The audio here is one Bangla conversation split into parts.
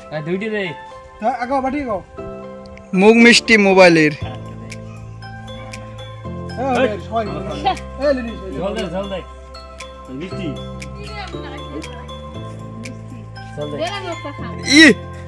দুইটি দে আগাও বাটি গাও মুখ মিষ্টি মোবাইলের জল দে মিষ্টি জল দে ই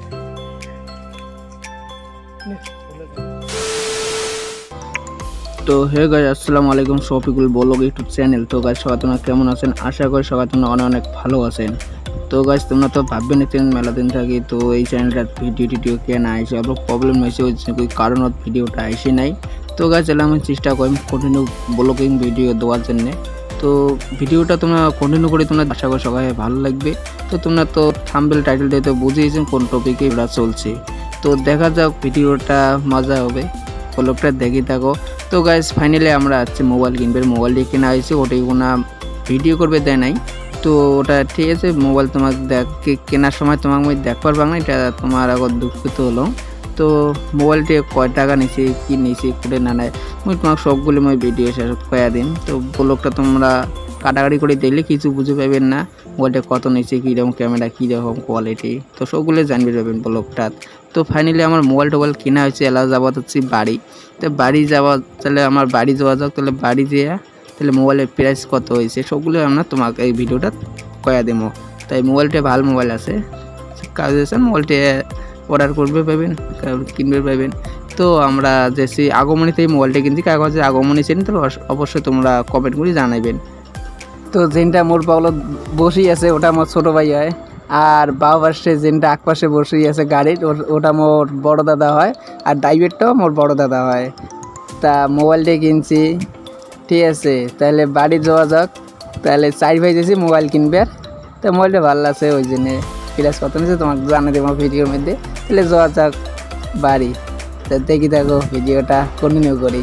তো হে গাইস আসসালামু আলাইকুম শফিকুল ব্লগ ইউটিউব চ্যানেল। তো গাইস সবাই তোমরা কেমন আছেন? আশা করি সবাই তোমরা অনেক ভালো আছেন। তো গাইস তোমরা তো ভাববে নিতেন মেলা দিন থাকি তো এই চ্যানেলটার ভিডিও কেন আইসে অল্প প্রবলেম হয়েছে ওই কারণত ভিডিওটা আইসে নাই। তো গাইস তাহলে আমি চেষ্টা করি কন্টিনিউ ব্লগিং ভিডিও দেওয়ার জন্য। তো ভিডিওটা তোমরা কন্টিনিউ করে তোমরা আশা করি সবাই ভালো লাগবে। তো তোমরা তো থাম্বনেল টাইটেল দিয়ে তো বুঝিয়েছেন কোন টপিকে এটা চলছে। তো দেখা যাক ভিডিওটা মজা হবে, ব্লগটা দেখি থাকো। তো গাইস ফাইনালি আমরা আজকে মোবাইল কিনবে, মোবাইলটি কেনা হয়েছে, ওটাই কোনো ভিডিও করবে দেয় নাই। তো ওটা ঠিক আছে, মোবাইল তোমাকে কেনার সময় তোমাকে আমি দেখ পারবা না, এটা তোমার আগত দুঃখিত হলো। তো মোবাইলটি কয় টাকা নিয়েছি কি নিয়েছি করে না নেয় আমি তোমাকে সবগুলো আমি ভিডিও শেষ কয়া দিন। তো ব্লগটা তোমরা কাটাকাটি করে দেখলে কিছু বুঝে পাবেন না, মোবাইলটা কত নিয়েছে, কীরকম ক্যামেরা, কীরকম কোয়ালিটি, তো সবগুলো জানবে পাবেন ব্লগটা। তো ফাইনালি আমার মোবাইল টোবাইল কেনা হয়েছে, এলা যাওয়া হচ্ছে বাড়ি। তো বাড়ি যাওয়া, তাহলে আমার বাড়ি যাওয়া যাক, তাহলে বাড়ি যেয়ে তাহলে মোবাইলের প্রাইস কত হয়েছে সবগুলো আমরা তোমাকে এই ভিডিওটা কয়া দেবো। তাই মোবাইলটা ভালো মোবাইল আছে, কাজ আছে, মোবাইলটা অর্ডার করবে পাবেন, কিনবে পাবেন। তো আমরা যেসি আগমনীতে এই মোবাইলটা কিনছি, কাগজে আগমনী ছিলেন, তাহলে অবশ্যই তোমরা কমেন্ট করে জানাবেন। তো যেটা মোর পাগলত বসেই আছে ওটা আমার ছোটো ভাই হয়, আর বাউ পাশে যেটা একপাশে বসেই আছে গাড়ির ওটা মোর বড় দাদা হয়, আর ড্রাইভারটাও মোর বড় দাদা হয়। তা মোবাইলটা কিনছি, ঠিক আছে, তাহলে বাড়ি যাওয়া যাক। তাহলে 4 ভাই যেছি মোবাইল কিনবে, তা মোবাইলটা ভালো আছে, ওই জন্যে প্রাইস কত নিয়েছে তোমাকে জানিয়ে দেবো ভিডিওর মধ্যে। তাহলে যাওয়া যাক বাড়ি, তা দেখি দেখো ভিডিওটা কন্টিনিউ করি।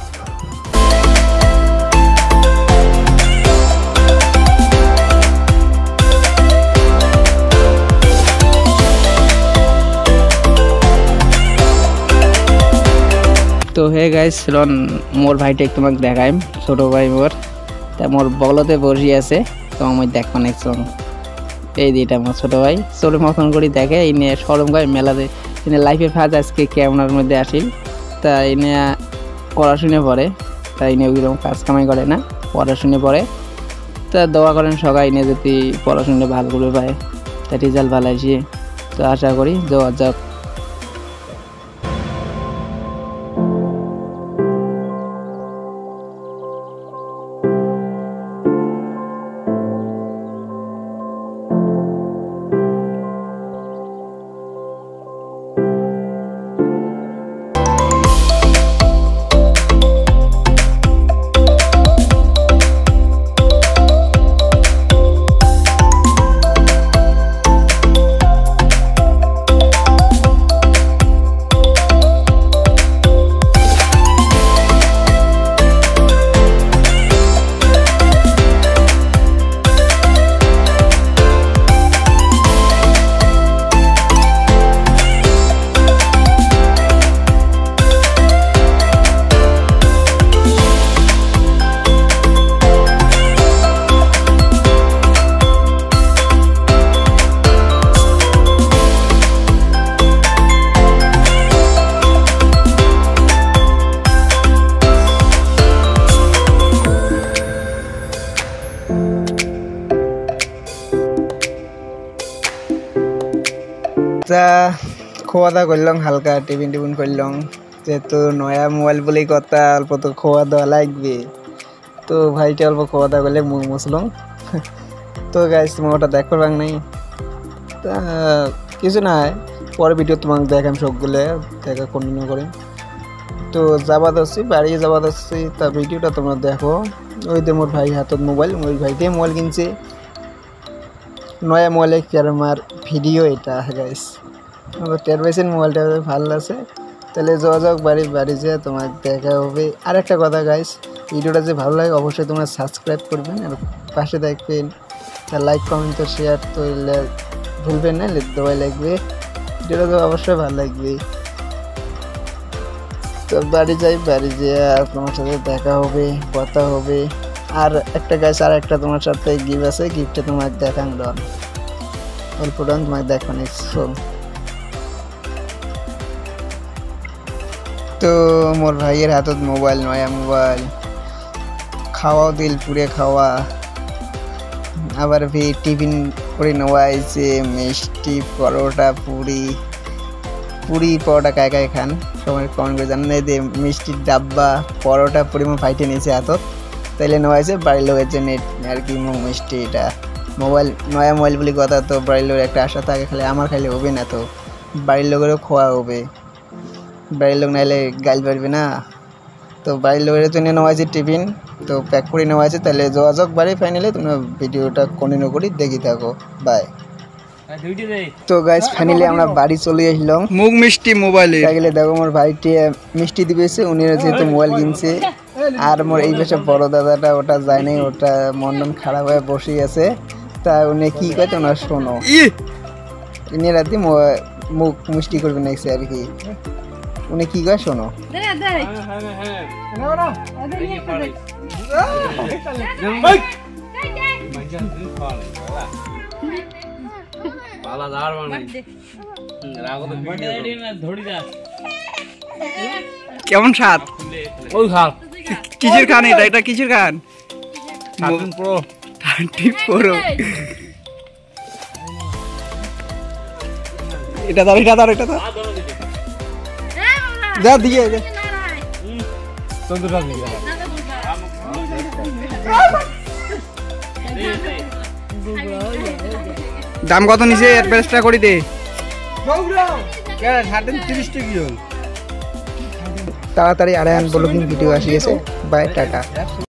তো হে গাইস রন মোর ভাইটা তোমাকে দেখাইম, ছোটো ভাই মোর, তা মোর বগলতে বসি আছে, তো আমি দেখো নেক্সট এই দিটা আমার ছোটো ভাই ছোটো মতন করে দেখে। এই নিয়ে সরম গায়ে মেলাতে এনে লাইফের ফাজ আজকে ক্যামেরার মধ্যে আসিল। তা এনে পড়াশুনে পড়ে, তাই নিয়ে ওইরকম কাজ কামাই করে না, পড়াশুনে পড়ে। তা দোয়া করেন সবাই নিয়ে যদি পড়াশুনে ভালো করে পায়, তা রেজাল্ট ভালো আসে। তো আশা করি যাওয়া যাক। খাওয়া দাওয়া করলাম, হালকা টিফিন করলাম, যেহেতু নয়া মোবাইল বলেই কথা, অল্প তো খাওয়া দাওয়া লাগবে। তো ভাইটা অল্প খাওয়া দাওয়া করলে মুখ মুছলাম। তো গাইস তোমার ওটা দেখবার বাং নাই, তা কিছু না, পরে ভিডিও তোমাকে দেখাম সবগুলো দেখা কন্টিনিউ করে। তো যাবাদ আসছি, বাড়ি যাবাদ আসছি, তা ভিডিওটা তোমরা দেখো। ওই দিয়ে মোর ভাই হাতত মোবাইল, ওই ভাই দিয়ে মোবাইল কিনছে, নয়া মোবাইলে ক্যামেরার ভিডিও এটা গাইস টের পাইছেন, মোবাইলটা ভালো আছে। তাহলে যাওয়া যাক বাড়ি যেয়ে তোমাকে দেখা হবে। আর একটা কথা গাইস, ভিডিওটা যে ভালো লাগে অবশ্যই তোমরা সাবস্ক্রাইব করবেন, আর পাশে দেখবেন, লাইক কমেন্ট তো শেয়ার তো ভুলবেন না, দেওয়াই লাগবে, ভিডিওটা তো অবশ্যই ভালো লাগবে। তো বাড়ি যাই, বাড়ি যেয়ে আর তোমার সাথে দেখা হবে, কথা হবে। আর একটা গাইস, আর একটা তোমার সাথে গিফট আছে, গিফটটা তোমাকে দেখান অল্প ডান তোমাকে দেখো নেক্সট। তো মোর ভাইয়ের হাতত মোবাইল নয়া মোবাইল খাওয়াও দিল পুরে খাওয়া আবার ভি টিফিন করে নেওয়া হয়েছে মিষ্টি পরোটা পুরি পরোটা কায় কায় খান সবাই কমেন্ট করে জানেন এই যে মিষ্টির ডাব্বা পরোটা পুরি মো ফাইটে নিয়েছে হাতত তাইলে নেওয়া হয়েছে বাড়ির লোকের জন্য আর কি মিষ্টি এটা মোবাইল নয়া মোবাইল বলে কথা তো বাড়ির লোকের একটা আশা থাকে খালি আমার খাইলে হবে না তো বাড়ির লোকেরও খোয়া হবে বাড়ির লোক নাইলে গাইল পারবে না তো বাড়ির লোকের জন্য নেওয়া হয়েছে টিফিন তো প্যাক করে নেওয়া আছে তাহলে যোগাযোগ বাড়ি ফাইনালি তোমরা ভিডিওটা কন্টিনিউ করি দেখি থাকো বাই তো গাইস ফাইনালি আমরা বাড়ি চলে আসলাম মুখ মিষ্টি মোবাইলে গেলে দেখো আমার ভাইটি মিষ্টি দিবেছে উনি যেহেতু মোবাইল কিনছে আর মোর এই পাশে বড় দাদাটা ওটা যায় নাই ওটা মন খারাপ হয়ে বসে আছে তা উনি কি কয় তোমরা শোনো ইনি রাতে মুখ মিষ্টি করবে নাকি আর কি উনি কি কয় শোনো কেমন স্বাদ কিসের খান এটা কিসের খান এটা দাও যা দিয়ে দাম কত নিচে অ্যাডভান্সটা করে দে তাড়াতাড়ি আড়াই ব্লগিং ভিডিও আসিয়েছে বাই টাটা।